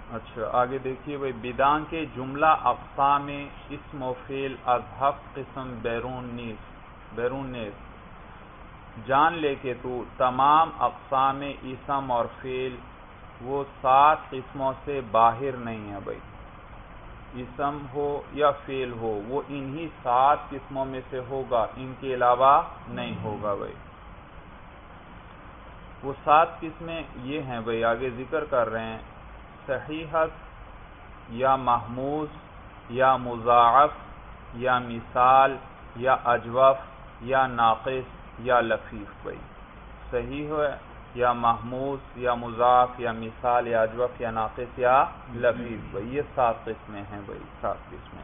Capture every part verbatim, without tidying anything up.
اچھا آگے دیکھیے بھائی، بدان کے جملہ اقسام اسم و فعل از ہفت قسم بیرون نیز بیرون نیز جان لے کہ تو تمام اقسام اسم اور فعل وہ سات قسموں سے باہر نہیں ہے بھائی، اسم ہو یا فعل ہو وہ انہی سات قسموں میں سے ہوگا، ان کے علاوہ نہیں ہوگا بھائی۔ وہ سات قسمیں یہ ہیں بھائی، آگے ذکر کر رہے ہیں، صحیحت یا محموز یا مضاعف یا مثال یا اجوف یا ناقص یا لفیف بھائی، صحیح ہے یا محموز یا مضاعف یا مثال یا اجوف یا ناقص یا لفیف بھائی، یہ سات قسمیں ہیں بھائی، سات قسمیں۔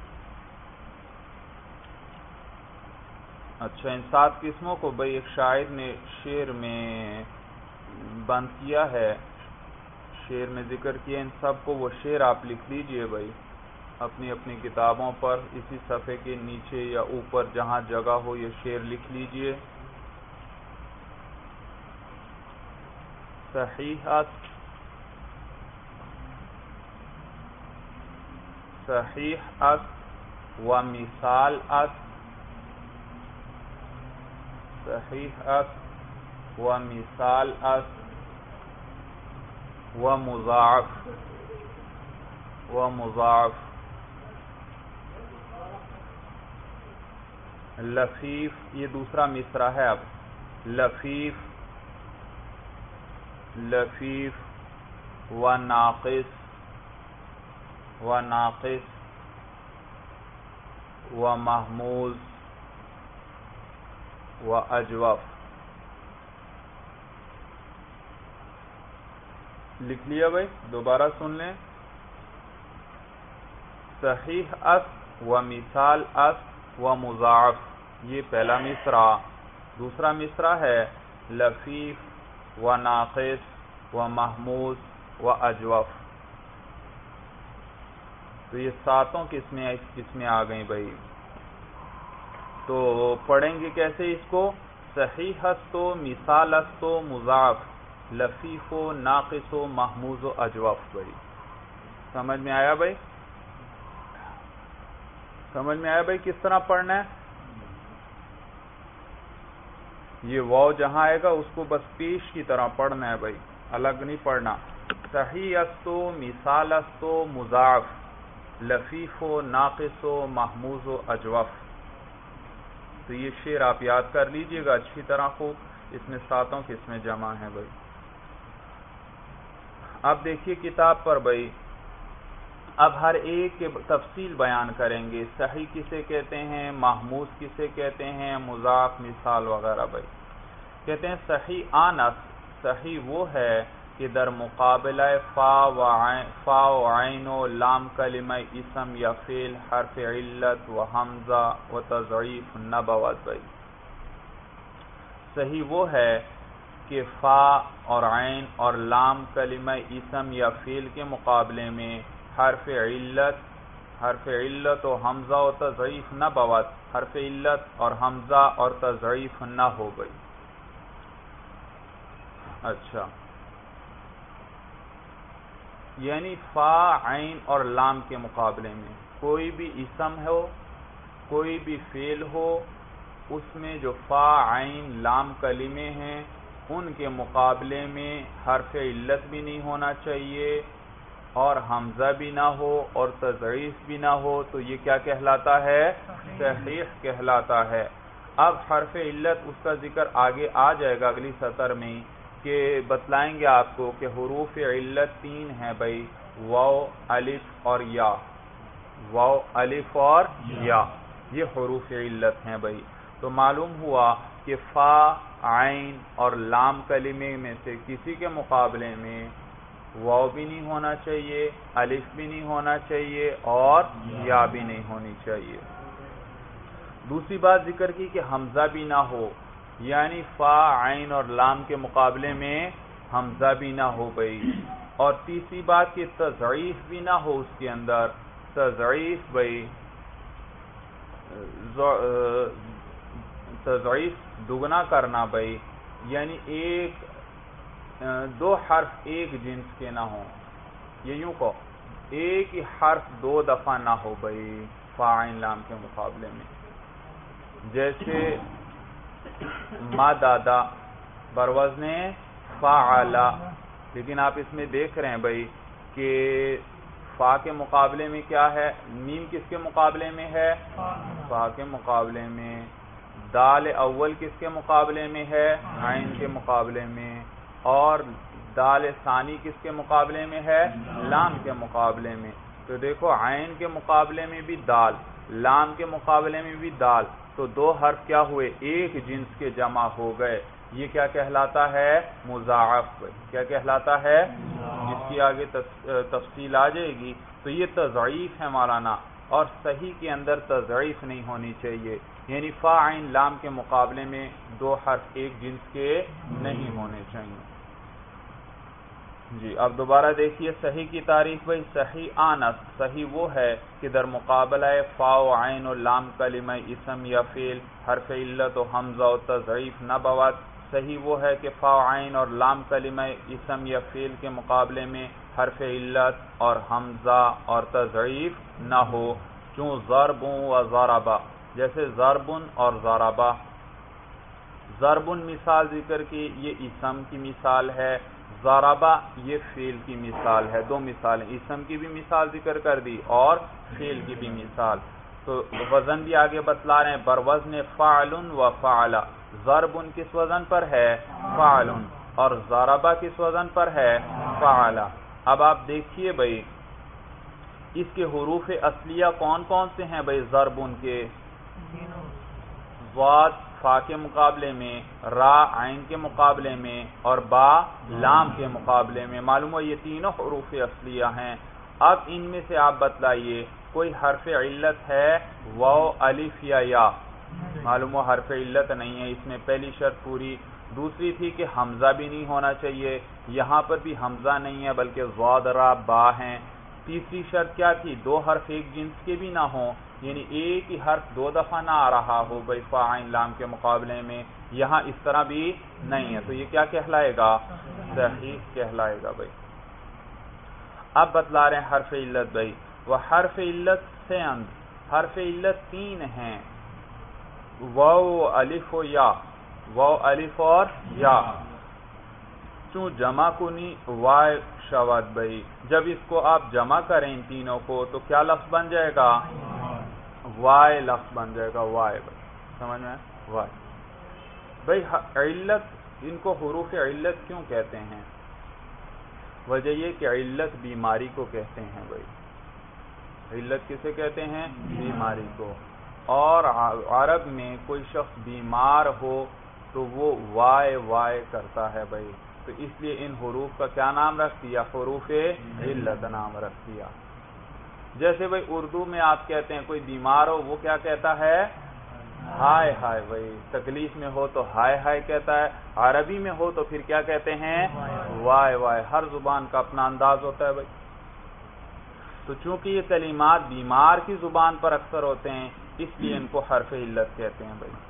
اچھا ان سات قسموں کو بھائی ایک شاعر نے شعر میں بند کیا ہے، شعر میں ذکر کیا ان سب کو، وہ شعر آپ لکھ لیجئے بھائی اپنی اپنی کتابوں پر، اسی صفحے کے نیچے یا اوپر جہاں جگہ ہو یہ شعر لکھ لیجئے۔ صحیحت، صحیحت و مثالت، صحیحت و مثالت و مضاعف و مضاعف، لفیف یہ دوسرا مصرع ہے، اب لفیف، لفیف و ناقص و ناقص و محموز و اجوف، لکھ لیا بھائی، دوبارہ سن لیں، صحیح اس و مثال اس و مضاعف یہ پہلا مصرع، دوسرا مصرع ہے لفیف و ناقص و محموز و اجوف، تو یہ ساتوں قسمیں اس قسمیں آ گئیں بھائی۔ تو پڑھیں گے کیسے اس کو، صحیحت و مثالت و مضاعف، لفیف و ناقص و محموز و اجوف بھائی، سمجھ میں آیا بھائی؟ سمجھ میں آیا بھائی کس طرح پڑھنا ہے؟ یہ واو جہاں آئے گا اس کو بس پیش کی طرح پڑھنا ہے بھائی، الگ نہیں پڑھنا، صحیحت و مثالت و مضاعف، لفیف و ناقص و محموز و اجوف، تو یہ شعر آپ یاد کر لیجئے گا اچھی طرح خوب، اس میں ساتوں قسمیں جمع ہیں بھائی۔ اب دیکھیے کتاب پر بھائی، اب ہر ایک کے تفصیل بیان کریں گے، صحیح کسے کہتے ہیں، محموز کسے کہتے ہیں، مضاعف، مثال وغیرہ بھائی۔ کہتے ہیں صحیح آنس، صحیح وہ ہے کہ در مقابلہ فا و عین فا و عین و لام کلمہ اسم یا فعل حرف علت و حمزہ و تضعیف نبوت بھائی، صحیح وہ ہے کہ فا اور عین اور لام کلمہ اسم یا فعل کے مقابلے میں حرف علت حرف علت و حمزہ و تضعیف نہ بوت، حرف علت اور حمزہ اور تضعیف نہ ہو گئی۔ اچھا یعنی فا، عین اور لام کے مقابلے میں کوئی بھی اسم ہو، کوئی بھی فعل ہو، اس میں جو فا، عین، لام کلمے ہیں ان کے مقابلے میں حرف علت بھی نہیں ہونا چاہیے اور حمزہ بھی نہ ہو اور تضعیف بھی نہ ہو، تو یہ کیا کہلاتا ہے؟ صحیح کہلاتا ہے۔ اب حرف علت اس کا ذکر آگے آ جائے گا اگلی سطر میں، کہ بتلائیں گے آپ کو کہ حروف علت تین ہیں بھائی، واو، الف اور یا، واو، الف اور یا، یہ حروف علت ہیں بھائی۔ تو معلوم ہوا کہ فا، عین اور لام کلمے میں سے کسی کے مقابلے میں واو بھی نہیں ہونا چاہیے، الف بھی نہیں ہونا چاہیے اور یا بھی نہیں ہونی چاہیے۔ دوسری بات ذکر کی کہ حمزہ بھی نہ ہو، یعنی فا، عین اور لام کے مقابلے میں حمزہ بھی نہ ہو بھائی۔ اور تیسری بات کہ تضعیف بھی نہ ہو اس کے اندر، تضعیف بھائی، تضعیف دگنا کرنا بھائی، یعنی ایک دو حرف ایک جنس کے نہ ہوں، یہ یوں کہو ایک ہی حرف دو دفعہ نہ ہو بھائی فا عین لام کے مقابلے میں. جیسے مدد بروزن فعل، لیکن آپ اس میں دیکھ رہے ہیں بھائی کہ فا کے مقابلے میں کیا ہے، میم کس کے مقابلے میں ہے، فا کے مقابلے میں. دال اول کس کے مقابلے میں ہے، عین کے مقابلے میں. اور دال ثانی کس کے مقابلے میں ہے، لام کے مقابلے میں. تو دیکھو عین کے مقابلے میں بھی دال، لام کے مقابلے میں بھی دال، تو دو حرف کیا ہوئے، ایک جنس کے جمع ہو گئے. یہ کیا کہلاتا ہے، مضاعف. کیا کہلاتا ہے، جس کی آگے تفصیل آ جائے گی. تو یہ تضعیف ہے مولانا، اور صحیح کے اندر تضعیف نہیں ہونی چاہیے، یعنی فا عین لام کے مقابلے میں دو حرف ایک جنس کے نہیں ہونے چاہیے. جی اب دوبارہ دیکھیے صحیح کی تعریف. بھائی صحیح آنس، صحیح وہ ہے کہ در مقابلہ فا و عین و لام کلمہ اسم یا فعل حرف علت و حمزہ و تضعیف نہ بود. صحیح وہ ہے کہ فا و عین اور لام کلمہ اسم یا فعل کے مقابلے میں حرف علت اور حمزہ اور تضعیف نہ ہو. چون ضرب و ضربہ، جیسے ضربن اور ضربہ. ضربن مثال ذکر کی، یہ اسم کی مثال ہے. ضربہ یہ فعل کی مثال ہے. دو مثالیں، اسم کی بھی مثال ذکر کر دی اور فعل کی بھی مثال. تو وزن بھی آگے بتلا رہے ہیں، بروزن فعل و فعل. ضربن کس وزن پر ہے، فعل، اور ضربہ کس وزن پر ہے، فعل. اب آپ دیکھیے بھائی اس کے حروف اصلیہ کون کون سے ہیں بھائی ضربن کے، ضاد فا کے مقابلے میں، را عین کے مقابلے میں، اور با لام کے مقابلے میں. معلوم ہو یہ تینوں حروف اصلیہ ہیں. اب ان میں سے آپ بتلائیے کوئی حرف علت ہے واو الف یا یا. معلوم ہو حرف علت نہیں ہے، اس میں پہلی شرط پوری. دوسری تھی کہ حمزہ بھی نہیں ہونا چاہیے، یہاں پر بھی حمزہ نہیں ہے بلکہ ضاد را با ہیں. تیسری شرط کیا تھی، دو حرف ایک جنس کے بھی نہ ہوں، یعنی ایک ہی حرف دو دفعہ نہ آ رہا ہو بھائی فا عین لام کے مقابلے میں. یہاں اس طرح بھی نہیں ہے، تو یہ کیا کہلائے گا، صحیح کہلائے گا بھائی. اب بتلا رہے ہیں حرف علت بھائی. وہ حرف علت سے اند حرف علت تین ہیں، واو الف و یا. واو الف اور یا. چون جمع کنی وائے شود بھائی، جب اس کو آپ جمع کریں ان تینوں کو تو کیا لفظ بن جائے گا، وائے لفظ بن جائے گا. وائے بھائی سمجھ میں، وائے. بھائی علت، ان کو حروف علت کیوں کہتے ہیں، وجہ یہ کہ علت بیماری کو کہتے ہیں بھائی. علت کسے کہتے ہیں، بیماری کو. اور عرب میں کوئی شخص بیمار ہو تو وہ وائے وائے کرتا ہے بھائی، تو اس لیے ان حروف کا کیا نام رکھ دیا، حروف علت نام رکھ دیا. جیسے بھائی اردو میں آپ کہتے ہیں کوئی بیمار ہو، وہ کیا کہتا ہے، ہائے ہائے بھائی. تکلیف میں ہو تو ہائے ہائے کہتا ہے، عربی میں ہو تو پھر کیا کہتے ہیں، وائے وائے. ہر زبان کا اپنا انداز ہوتا ہے بھائی. تو چونکہ یہ کلمات بیمار کی زبان پر اکثر ہوتے ہیں اس لیے ان کو حرف علت کہتے ہیں بھائی.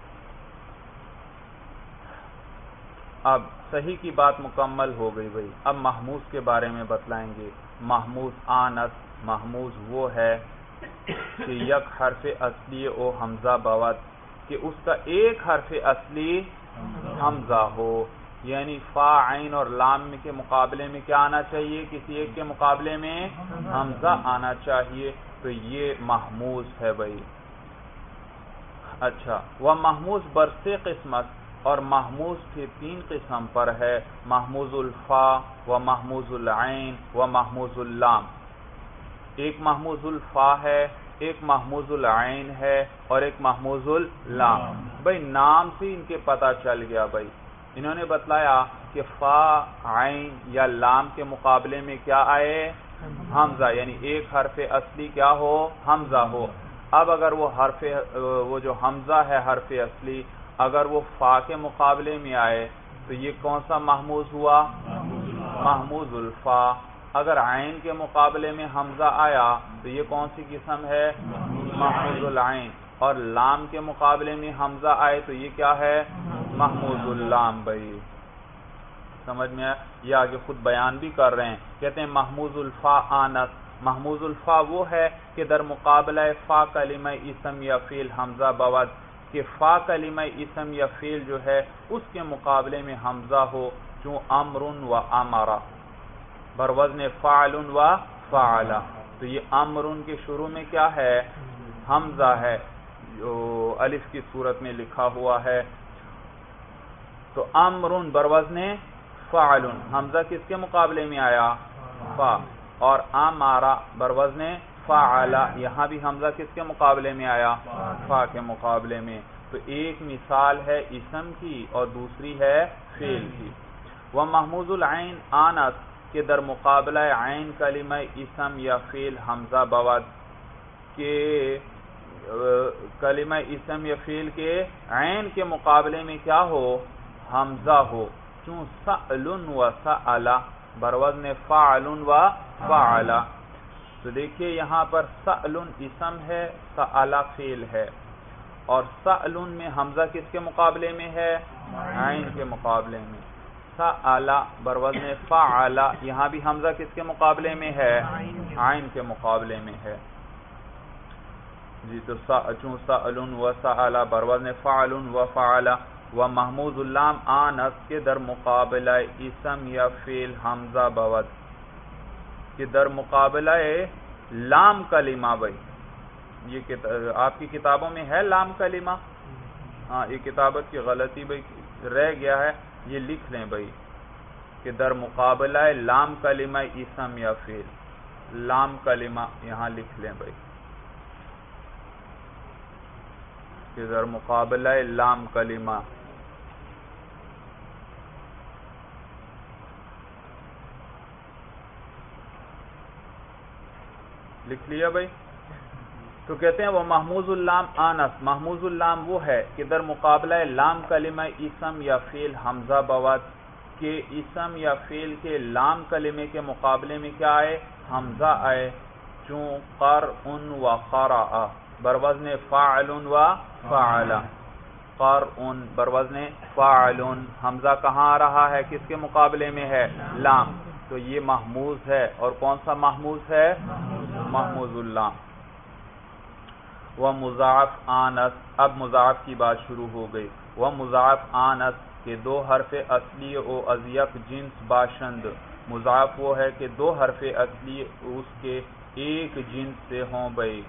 اب صحیح کی بات مکمل ہو گئی بھائی. اب محموز کے بارے میں بتلائیں گے. محموز آنس، محموز وہ ہے کہ یک حرف اصلی او حمزہ بود، کہ اس کا ایک حرف اصلی حمزہ ہو، یعنی فا عین اور لام کے مقابلے میں کیا آنا چاہیے، کسی ایک کے مقابلے میں حمزہ آنا چاہیے. تو یہ محموز ہے بھائی. اچھا، وہ محموز برسے قسمت، اور محموز پھر تین قسم پر ہے، محموز الفا و محموز العین و محموز اللام. ایک محموز الفا ہے، ایک محموز العین ہے، اور ایک محموز اللام. بھائی نام سے ان کے پتہ چل گیا بھائی. انہوں نے بتلایا کہ فا عین یا لام کے مقابلے میں کیا آئے، حمزہ، یعنی ایک حرف اصلی کیا ہو، حمزہ ہو. اب اگر وہ حرف وہ جو حمزہ ہے حرف اصلی اگر وہ فا کے مقابلے میں آئے تو یہ کون سا محموز ہوا، محموز الفا. اگر عین کے مقابلے میں حمزہ آیا تو یہ کون سی قسم ہے، محموز العین. اور لام کے مقابلے میں حمزہ آئے تو یہ کیا ہے، محموز اللام بھائی. سمجھ میں آیا؟ یہ آگے خود بیان بھی کر رہے ہیں، کہتے ہیں محموز الفا آنس، محموز الفا وہ ہے کہ در مقابلہ فا کلمہ اسم یا فعل حمزہ بود، کہ فا کلمہ اسم یا فعل جو ہے اس کے مقابلے میں حمزہ ہو، چون امر و امرا بروزن فعل و فعلا، تو یہ امر کے شروع میں کیا ہے؟ حمزہ ہے، جو الف کی صورت میں لکھا ہوا ہے، تو امر بروزن فعل، حمزہ کس کے مقابلے میں آیا؟ فا، اور امارا بروزن فعلا، یہاں بھی حمزہ کس کے مقابلے میں آیا؟ فا کے مقابلے میں۔ تو ایک مثال ہے اسم کی اور دوسری ہے فعل کی۔ وہ محموز العین آنس، کہ در مقابلہ عین کلمہ اسم یا فعل حمزہ بود، کہ کلمہ اسم یا فعل کے عین کے مقابلے میں کیا ہو؟ حمزہ ہو، چون سأل و سألا بروزن فعل و فعلا۔ تو دیکھیے یہاں پر سأل اسم ہے، سألا فعل ہے، اور سأل میں حمزہ کس کے مقابلے میں ہے؟ عین کے مقابلے میں۔ سألا بروزن فعلا، یہاں بھی حمزہ کس کے مقابلے میں ہے؟ عین کے مقابلے میں ہے جی۔ تو چون سأل و سألا بروزن فعل و فعلا، و محموز اللام آنس، کے در مقابلہ اسم یا فعل حمزہ بود، کہ در مقابلہ لام کلمہ بھائی، یہ آپ کی کتابوں میں ہے لام کلمہ؟ ہاں، یہ کتابت کی غلطی بھائی رہ گیا ہے، یہ لکھ لیں بھائی کہ در مقابلہ لام کلمہ اسم یا فعل، لام کلمہ یہاں لکھ لیں بھائی کہ در مقابلہ لام کلمہ، لکھ لیا بھائی؟ تو کہتے ہیں وہ محموز اللام آنس، محموز اللام وہ ہے کہ در مقابلہ لام کلمہ اسم یا فعل حمزہ بود، کہ اسم یا فعل کے لام کلمے کے مقابلے میں کیا آئے؟ حمزہ آئے، چون قرء و قرأ بروزن فاعل و فعل، قرء بروزن فاعل، حمزہ کہاں آ رہا ہے؟ کس کے مقابلے میں ہے؟ لام، تو یہ محموز ہے، اور کون سا محموز ہے؟ محموز اللام۔ وہ مضاعف آنس، اب مضاعف کی بات شروع ہو گئی۔ وہ مضاعف آنس کے دو حرف اصلی او از یک جنس باشند، مضاعف وہ ہے کہ دو حرف اصلی اس کے ایک جنس سے ہوں بھائی،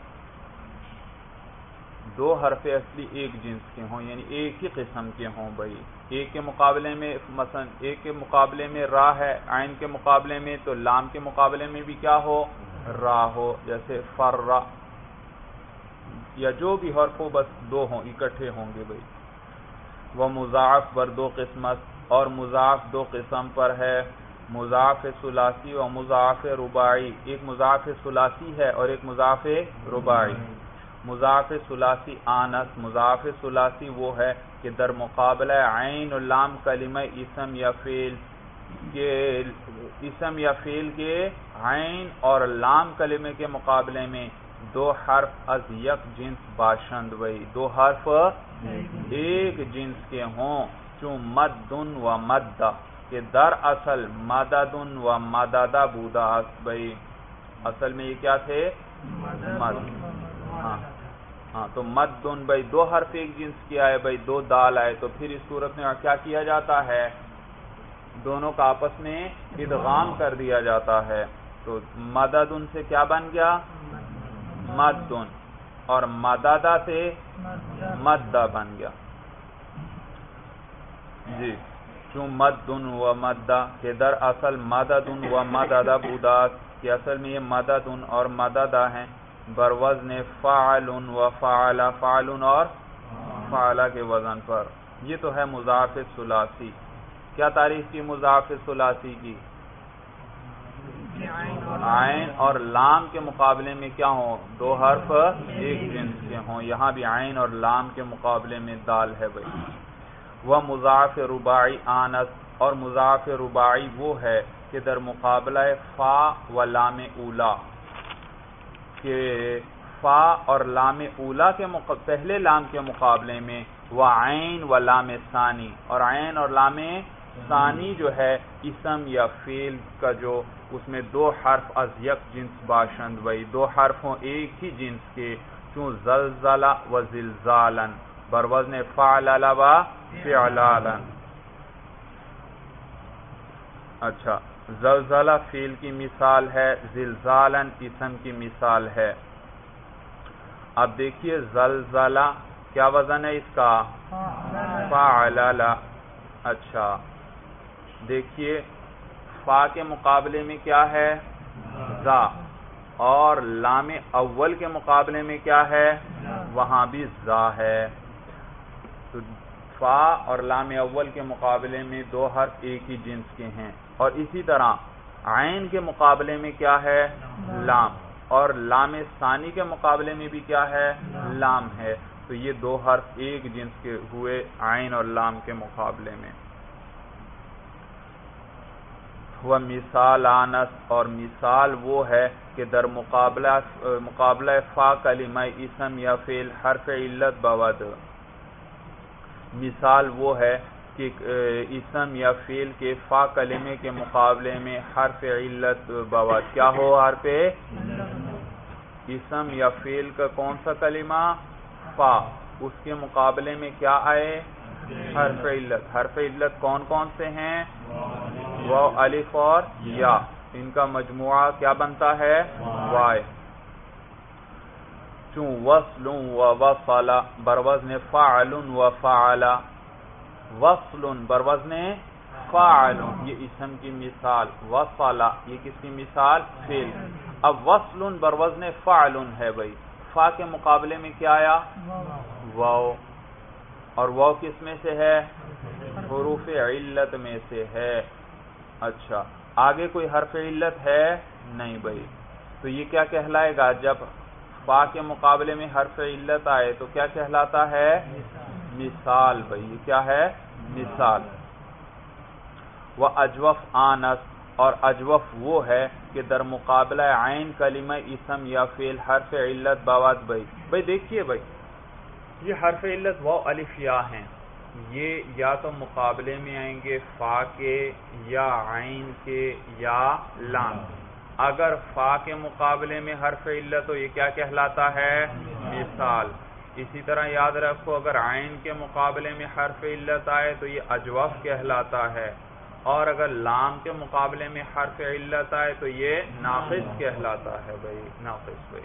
دو حرف اصلی ایک جنس کے ہوں، یعنی ایک ہی قسم کے ہوں بھائی۔ ایک کے مقابلے میں مثلا ایک کے مقابلے میں را ہے، عین کے مقابلے میں، تو لام کے مقابلے میں بھی کیا ہو؟ را ہو، جیسے فرّ، یا جو بھی حرف ہو بس دو ہوں، اکٹھے ہوں گے بھائی۔ وہ مضاعف بر دو قسمت، اور مضاعف دو قسم پر ہے، مضاعف ثلاثی و مضاعف رباعی، ایک مضاعف ثلاثی ہے اور ایک مضاعف رباعی۔ مضاعف ثلاثی آنس، مضاعف ثلاثی وہ ہے کہ در مقابلہ عین و لام کلمہ اسم یا فعل کے، اسم یا فعل کے عین اور لام کلمے کے مقابلے میں دو حرف از یک جنس باشند وئی، دو حرف ایک جنس کے ہوں، چون مدن و مدہ، کہ در اصل مددن و مددہ بودا است بھئی، اصل میں یہ کیا تھے؟ مد، ہاں ہاں تو مدن بھئی دو حرف ایک جنس کی آئے بھئی، دو دال آئے، تو پھر اس صورت میں کیا کیا جاتا ہے؟ دونوں کا آپس میں ادغام کر دیا جاتا ہے، تو مددن سے کیا بن گیا؟ مدن، اور مددہ سے مدہ بن گیا جی، چون مدن و مدہ، کہ در اصل مددن و مددہ بودات، کہ اصل میں یہ مددن اور مددہ ہیں، بروزن فعل و فعل، فعل اور فعل کے وزن پر۔ یہ تو ہے مضاعف ثلاثی۔ کیا تعریف کی مضاعف ثلاثی کی؟ عین اور لام کے مقابلے میں کیا ہوں؟ دو حرف ایک جنس کے ہوں، یہاں بھی عین اور لام کے مقابلے میں دال ہے بھائی۔ وہ مضاعف رباعی آنس، اور مضاعف رباعی وہ ہے کہ در مقابلہ فا و لام اولا، کہ فا اور لام اولا کے پہلے لام کے مقابلے میں وہ عین و لام ثانی، اور عین اور لام ثانی جو ہے اسم یا فعل کا جو اس میں دو حرف از یک جنس باشند وہی دو حرف ہوں ایک ہی جنس کے چون زلزلہ و زلزالا بروزن فعلل و فعلالا. اچھا زلزلہ فعل کی مثال ہے، زلزالا اسم کی مثال ہے. اب دیکھیے زلزلہ کیا وزن ہے اس کا؟ فعلل. اچھا دیکھیے فا کے مقابلے میں کیا ہے؟ زا. اور لام اول کے مقابلے میں کیا ہے؟ وہاں بھی زا ہے. تو فا اور لام اول کے مقابلے میں دو حرف ایک ہی جنس کے ہیں. اور اسی طرح عین کے مقابلے میں کیا ہے؟ لام. اور لام ثانی کے مقابلے میں بھی کیا ہے؟ لام ہے. تو یہ دو حرف ایک جنس کے ہوئے عین اور لام کے مقابلے میں. وہ مثال آنس اور مثال وہ ہے کہ در مقابلہ مقابلہ فا کلمہ اسم یا فعل حرف علت بود. مثال وہ ہے کہ اسم یا فعل کے فا کلمے کے مقابلے میں حرف علت بود. کیا ہو؟ حرف اسم یا فعل کا کون سا کلمہ؟ فا. اس کے مقابلے میں کیا آئے؟ حرف علت. حرف علت کون کون سے ہیں؟ واو، الف اور یا. ان کا مجموعہ کیا بنتا ہے؟ وائے. چون وصل و وصل بروزن فعل و فعل. وصل بروزن فعل یہ اسم کی مثال، وصل یہ کس کی مثال؟ فعل. اب وصل بروزن فعل ہے بھائی. فا کے مقابلے میں کیا آیا؟ واو. اور واو کس میں سے ہے؟ حروف علت میں سے ہے. اچھا آگے کوئی حرف علت ہے؟ نہیں بھائی. تو یہ کیا کہلائے گا؟ جب فا کے مقابلے میں حرف علت آئے تو کیا کہلاتا ہے؟ مثال. بھائی یہ کیا ہے؟ مثال. وہ اجوف آنس اور اجوف وہ ہے کہ در مقابلہ عین کلمہ اسم یا فعل حرف علت بود. بھائی بھائی دیکھیے بھائی یہ حرف علت واو الف یا ہیں. یہ یا تو مقابلے میں آئیں گے فا کے یا عین کے یا لام. اگر فا کے مقابلے میں حرف علت تو یہ کیا کہلاتا ہے؟ مثال. اسی طرح یاد رکھو اگر عین کے مقابلے میں حرف علت آئے تو یہ اجوف کہلاتا ہے. اور اگر لام کے مقابلے میں حرف علت آئے تو یہ ناقص کہلاتا ہے. بھائی ناقص. بھائی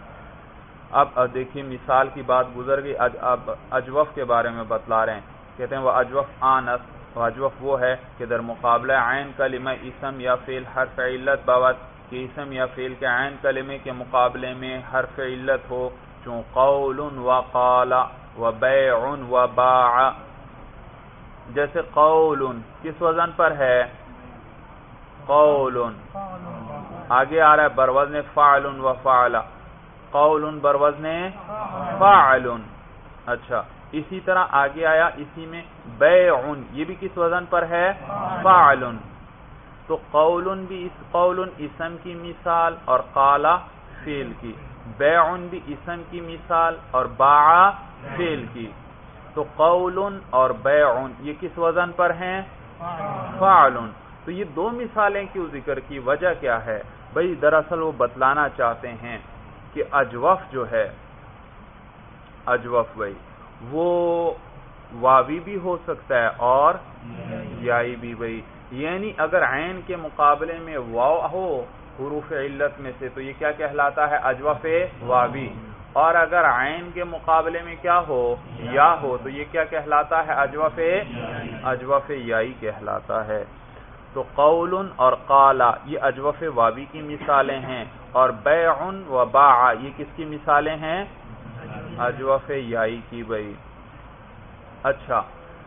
اب دیکھیے مثال کی بات گزر گئی. اب اجوف کے بارے میں بتلا رہے ہیں. کہتے ہیں وہ اجوف آنس. وہ اجوف وہ ہے کہ در مقابلہ عین کلمہ اسم یا فعل حرف علت بود کہ اسم یا فعل کے عین کلمے کے مقابلے میں حرف علت ہو. چون قول و قال و بیع و باع. جیسے قول کس وزن پر ہے؟ قول. آگے آ رہا ہے بروزن فعل و فعل. قول بروزن فاعل. اچھا اسی طرح آگے آیا اسی میں بیع. یہ بھی کس وزن پر ہے؟ فاعل. تو قول بھی اس قول اسم کی مثال اور قال فعل کی. بیع بھی اسم کی مثال اور باع فعل کی. تو قول اور بیع یہ کس وزن پر ہیں؟ فاعل. تو یہ دو مثالیں کیوں ذکر کی؟ وجہ کیا ہے؟ بھئی دراصل وہ بتلانا چاہتے ہیں کہ اجوف جو ہے اجوف بھائی وہ واوی بھی ہو سکتا ہے اور یائی بھی. بھائی یعنی اگر عین کے مقابلے میں واو ہو حروف علت میں سے تو یہ کیا کہلاتا ہے؟ اجوف واوی. اور اگر عین کے مقابلے میں کیا ہو؟ یا ہو تو یہ کیا کہلاتا ہے؟ اجوف اجوف یائی کہلاتا ہے. تو قول اور قال یہ اجوف واوی کی مثالیں ہیں اور بیع و باع یہ کس کی مثالیں ہیں؟ اجوف یائی کی. بھائی اچھا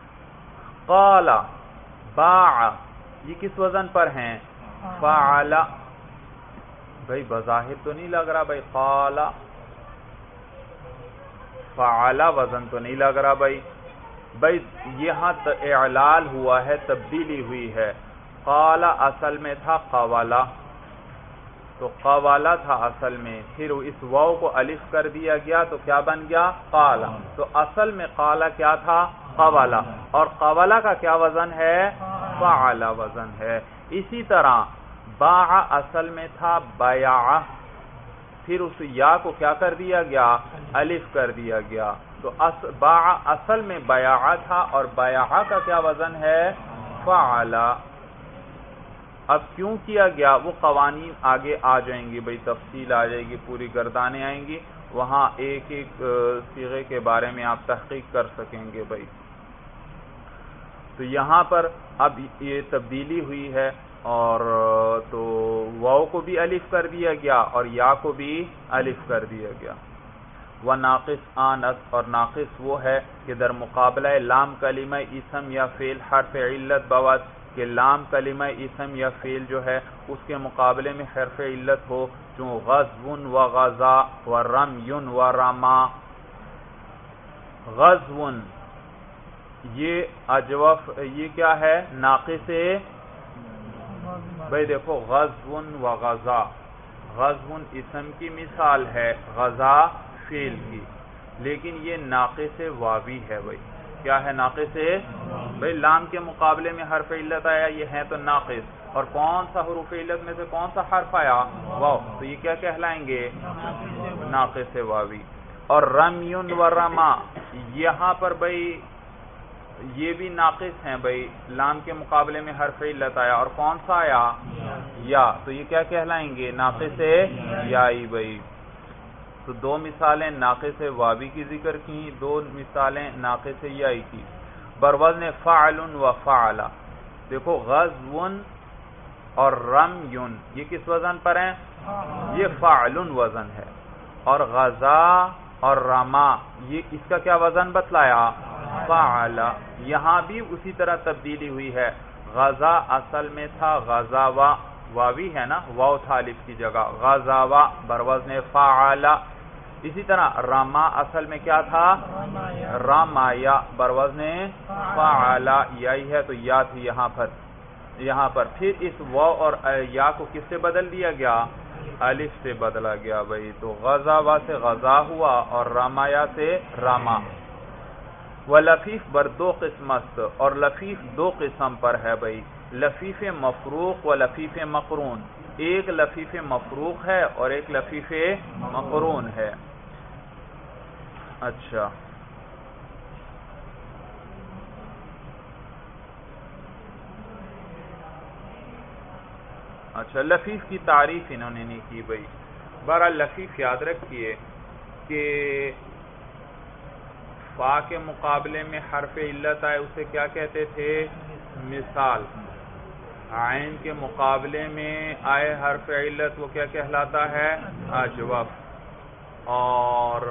قال باع یہ کس وزن پر ہیں؟ فعل. بھائی بظاہر تو نہیں لگ رہا بھائی قال فعل وزن تو نہیں لگ رہا. بھائی بھائی یہاں اعلال ہوا ہے، تبدیلی ہوئی ہے. قال اصل میں تھا قوالا. تو قوالا تھا اصل میں، پھر اس واو کو الف کر دیا گیا تو کیا بن گیا؟ قالا. تو اصل میں قالا کیا تھا؟ قوالا. اور قوالا کا کیا وزن ہے؟ فعل وزن ہے. اسی طرح باع اصل میں تھا بیع، پھر اس یا کو کیا کر دیا گیا؟ الف کر دیا گیا. تو باع اصل میں بیع تھا اور بیع کا کیا وزن ہے؟ فعل. اب کیوں کیا گیا وہ قوانین آگے آ جائیں گی بھئی، تفصیل آ جائے گی، پوری گردانیں آئیں گی، وہاں ایک ایک صیغے کے بارے میں آپ تحقیق کر سکیں گے بھئی. تو یہاں پر اب یہ تبدیلی ہوئی ہے، اور تو واو کو بھی الف کر دیا گیا اور یا کو بھی الف کر دیا گیا. وَنَاقِصْ آنَس، اور ناقص وہ ہے کہ در مقابلہ لام کلمہ اسم یا فعل حرف علت بود، کہ لام کلمہ اسم یا فعل جو ہے اس کے مقابلے میں حرف علت ہو، چون غزو و غزا و رمی و رما. غزو یہ اجوف، یہ کیا ہے؟ ناقص. بھئی دیکھو غزو و غزا، غزو اسم کی مثال ہے، غزا فعل کی، لیکن یہ ناقص واوی ہے. بھئی کیا ہے؟ ناقص. بھئی لام کے مقابلے میں حرف علت آیا، یہ ہے تو ناقص، اور کون سا حروف علت میں سے کون سا حرف آیا؟ واو. تو یہ کیا کہلائیں گے؟ ناقص واوی. اور رمی و رما، یہاں پر بھئی یہ بھی ناقص ہیں بھئی، لام کے مقابلے میں حرف علت آیا اور کون سا آیا؟ یا. تو یہ کیا کہلائیں گے؟ ناقص یائی. بھئی تو دو مثالیں ناقص واوی کی ذکر کی، دو مثالیں ناقص یائی کی. بروزن فعل و فعل، دیکھو غزو اور رمی یہ کس وزن پر ہیں؟ یہ فعل وزن ہے. اور غزا اور رما یہ اس کا کیا وزن بتلایا؟ فعل. یہاں بھی اسی طرح تبدیلی ہوئی ہے. غزا اصل میں تھا غزاوا، واوی ہے نا، واو تھا الف کی جگہ، غزاوا بروزن فعل. اسی طرح رما اصل میں کیا تھا؟ رمایا بروزن فعل، یہی ہے تو یا تھی یہاں پر. یہاں پر پھر اس واو اور یا کو کس سے بدل دیا گیا؟ الف سے بدلا گیا. بھئی تو غزاوا سے غزا ہوا اور رمایا سے رما. ولفیف بر دو قسم است، اور لفیف دو قسم پر ہے بھئی، لفیف مفروق و لفیف مقرون. ایک لفیف مفروق ہے اور ایک لفیف مقرون ہے. اچھا اچھا لفیف کی تعریف انہوں نے نہیں کی بھئی. بہرحال لفیف یاد رکھیے کہ فا کے مقابلے میں حرف علت آئے اسے کیا کہتے تھے؟ مثال. عین کے مقابلے میں آئے حرف علت وہ کیا کہلاتا ہے؟ اجوف. اور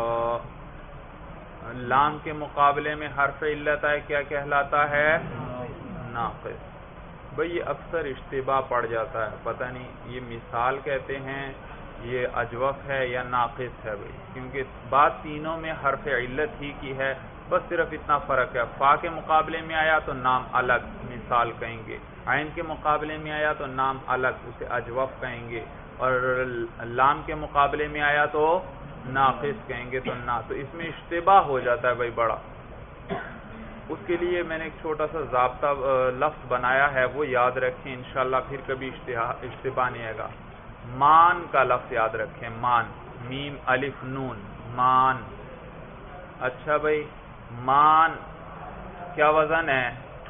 لام کے مقابلے میں حرف علت آئے کیا کہلاتا ہے؟ ناقص. بھئی یہ اکثر اشتباہ پڑ جاتا ہے، پتہ نہیں یہ مثال کہتے ہیں، یہ اجوف ہے یا ناقص ہے بھئی، کیونکہ بات تینوں میں حرف علت ہی کی ہے، بس صرف اتنا فرق ہے. فا کے مقابلے میں آیا تو نام الگ مثال کہیں گے، عین کے مقابلے میں آیا تو نام الگ اسے اجوف کہیں گے، اور لام کے مقابلے میں آیا تو ناقص کہیں گے. تو نا تو اس میں اشتباہ ہو جاتا ہے بھائی بڑا. اس کے لیے میں نے ایک چھوٹا سا ضابطہ لفظ بنایا ہے، وہ یاد رکھیں انشاءاللہ، پھر کبھی اشتباہ نہیں آئے گا. مان کا لفظ یاد رکھیں، مان، میم الف نون، مان. اچھا بھائی مان کیا وزن ہے؟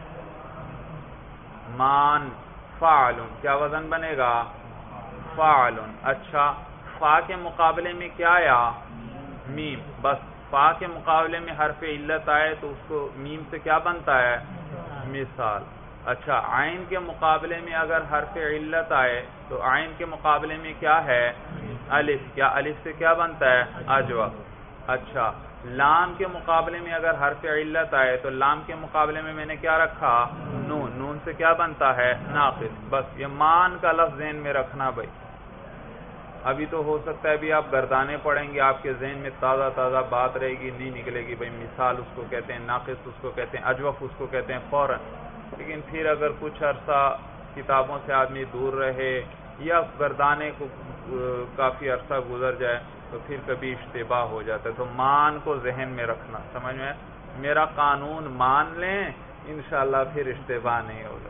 مان فعلن، کیا وزن بنے گا؟ فعلن. اچھا فا کے مقابلے میں کیا آیا؟ میم. بس فا کے مقابلے میں حرف علت آئے تو اس کو میم سے کیا بنتا ہے؟ مثال. اچھا عین کے مقابلے میں اگر حرف علت آئے تو عین کے مقابلے میں کیا ہے؟ الف. کیا الف سے کیا بنتا ہے؟ اجوف. اچھا لام کے مقابلے میں اگر حرف علت آئے تو لام کے مقابلے میں میں نے کیا رکھا؟ نون. نون سے کیا بنتا ہے؟ ناقص. بس یہ مان کا لفظ ذہن میں رکھنا بھائی. ابھی تو ہو سکتا ہے ابھی آپ گردانے پڑھیں گے، آپ کے ذہن میں تازہ تازہ بات رہے گی، نہیں نکلے گی بھائی مثال اس کو کہتے ہیں، ناقص اس کو کہتے ہیں، اجوف اس کو کہتے ہیں فوراً. لیکن پھر اگر کچھ عرصہ کتابوں سے آدمی دور رہے یا گردانے کو کافی عرصہ گزر جائے تو پھر کبھی اشتباہ ہو جاتا ہے. تو مان کو ذہن میں رکھنا، سمجھ میں؟ میرا قانون مان لیں انشاءاللہ پھر اشتباہ نہیں ہوگا.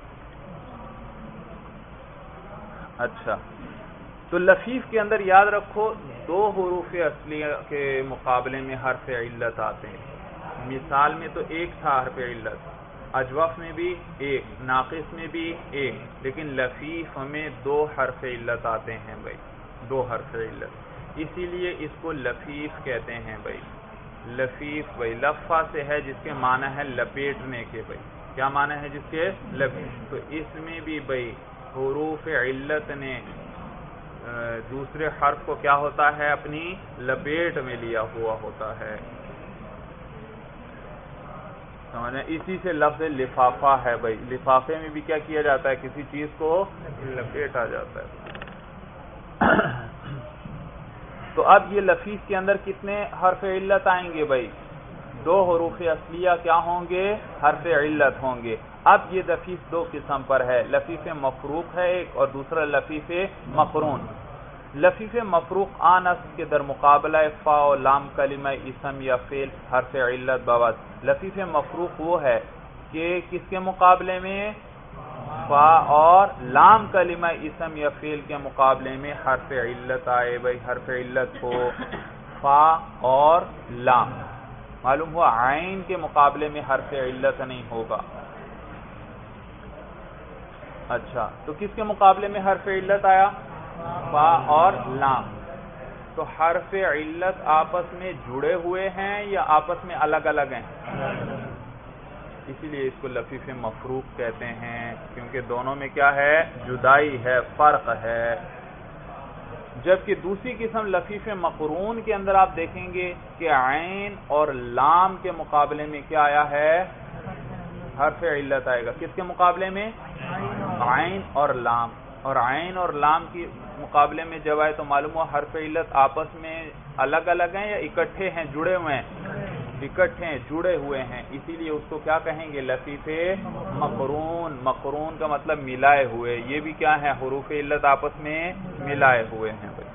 اچھا، تو لفیف کے اندر یاد رکھو دو حروف اصلیہ کے مقابلے میں حرف علت آتے ہیں. مثال میں تو ایک تھا حرف علت، اجوف میں بھی ایک، ناقص میں بھی ایک، لیکن لفیف میں دو حرف علت آتے ہیں بھائی، دو حرف علت، اسی لیے اس کو لفیف کہتے ہیں بھائی. لفیف بھائی لفہ سے ہے جس کے معنی ہے لپیٹنے کے. بھائی کیا معنی ہے جس کے؟ لپیٹ. تو اس میں بھی بھائی حروف علت نے دوسرے حرف کو کیا ہوتا ہے؟ اپنی لپیٹ میں لیا ہوا ہوتا ہے. سمجھیں؟ اسی سے لفظ لفافہ ہے بھائی. لفافے میں بھی کیا کیا جاتا ہے؟ کسی چیز کو لپیٹا جاتا ہے. تو اب یہ لفیف کے اندر کتنے حرف علت آئیں گے بھائی؟ دو حروف اصلیہ کیا ہوں گے؟ حرف علت ہوں گے. اب یہ لفیف دو قسم پر ہے، لفیف مفروق ہے ایک، اور دوسرا لفیف مقرون. لفیف مفروق آن اصل کے در مقابلہ فا و لام کلمہ اسم یا فعل حرف علت بواد. لفیف مفروق وہ ہے کہ کس کے مقابلے میں؟ فا اور لام کلمہ اسم یا فعل کے مقابلے میں حرف علت آئے بھائی، حرف علت ہو فا اور لام. معلوم ہوا عین کے مقابلے میں حرف علت نہیں ہوگا. اچھا، تو کس کے مقابلے میں حرف علت آیا؟ فا اور لام. تو حرف علت آپس میں جڑے ہوئے ہیں یا آپس میں الگ الگ ہیں؟ اسی لیے اس کو لفیف مفروق کہتے ہیں، کیونکہ دونوں میں کیا ہے؟ جدائی ہے، فرق ہے. جبکہ دوسری قسم لفیف مقرون کے اندر آپ دیکھیں گے کہ عین اور لام کے مقابلے میں کیا آیا ہے؟ حرف علت آئے گا. کس کے مقابلے میں؟ عین اور لام. اور عین اور لام کے مقابلے میں جب آئے تو معلوم ہوا حرف علت آپس میں الگ الگ ہیں یا اکٹھے ہیں، جڑے ہوئے ہیں؟ اکٹھے ہیں، جڑے ہوئے ہیں. اسی لیے اس کو کیا کہیں گے؟ لفیف مقرون. مقرون کا مطلب ملائے ہوئے. یہ بھی کیا ہے؟ حروف علت آپس میں ملائے ہوئے ہیں بھائی.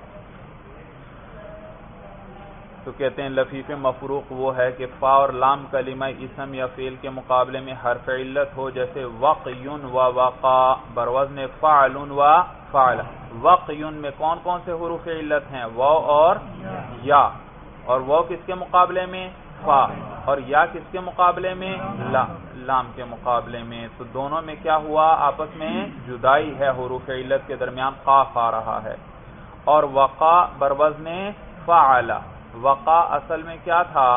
تو کہتے ہیں لفیف مفروق وہ ہے کہ فا اور لام کلمہ اسم یا فعل کے مقابلے میں حرف علت ہو، جیسے وقیٌ و وقا بروزن فعل و فعل. وقیٌ میں کون کون سے حروف علت ہیں؟ واو اور یا. اور واو کس کے مقابلے میں؟ فا. اور یا کس کے مقابلے میں؟ لا لام کے مقابلے میں. تو دونوں میں کیا ہوا؟ آپس میں جدائی ہے، حروف علت کے درمیان قاف آ رہا ہے. اور وقا بروزن فعل. وقا اصل میں کیا تھا؟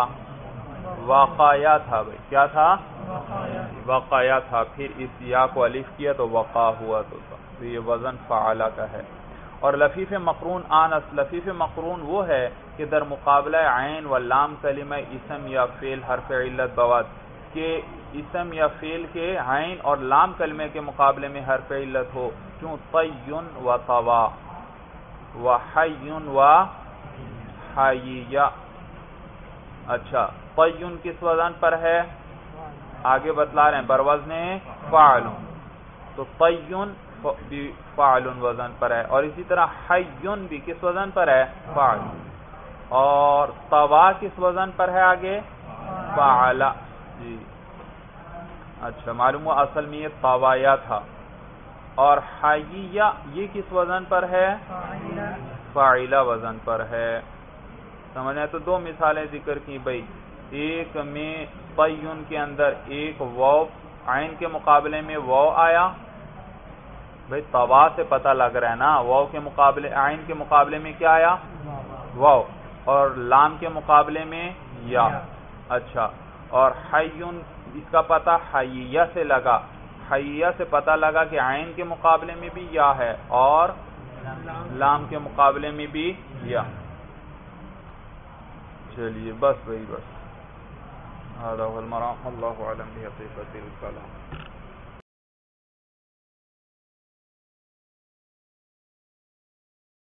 واقعہ تھا بھائی. کیا تھا؟ واقعہ تھا. پھر اس یا کو الف کیا تو وقا ہوا. تو یہ وزن فعلہ کا ہے. اور لفیف مقرون آنس. لفیف مقرون وہ ہے کہ در مقابلہ عین و لام کلمہ اسم یا فعل حرف علت بواد، کہ اسم یا فعل کے عین اور لام کلمے کے مقابلے میں حرف علت ہو. کیوں؟ طیٌ و طوا و حیٌ و حییہ. اچھا، طیٌ کس وزن پر ہے؟ آگے بتلا رہے ہیں، بروزن فعل. تو طیٌ فعل وزن پر ہے. اور اسی طرح حیٌ بھی کس وزن پر ہے؟ فعل. اور طوا کس وزن پر ہے؟ آگے فعل. جی اچھا، معلوم ہوا اصل میں یہ طوایا تھا. اور حییہ یہ کس وزن پر ہے؟ فاعلہ وزن پر ہے. سمجھیں؟ تو دو مثالیں ذکر کی بھائی. ایک میں طیٌ کے اندر ایک واو عین کے مقابلے میں واو آیا بھائی. طوا سے پتہ لگ رہا ہے نا، واو کے مقابلے عین کے مقابلے میں کیا آیا؟ واو. اور لام کے مقابلے میں یا. اچھا، اور حیٌ اس کا پتہ حییہ سے لگا. حییہ سے پتہ لگا کہ عین کے مقابلے میں بھی یا ہے اور لام کے مقابلے میں بھی یا. چلیے بس بھائی بس. هذا هو المرام. اللہ اعلم بحقیقت الکلام.